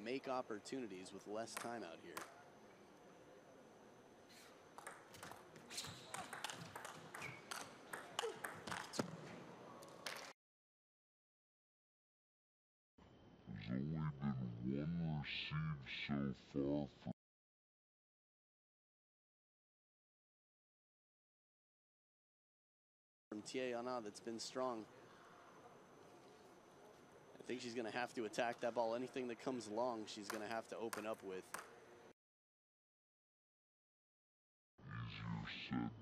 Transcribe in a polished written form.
make opportunities with less time out here. There's only been one receive so far from Tiana that's been strong. I think she's going to have to attack that ball. Anything that comes along, she's going to have to open up with. easier said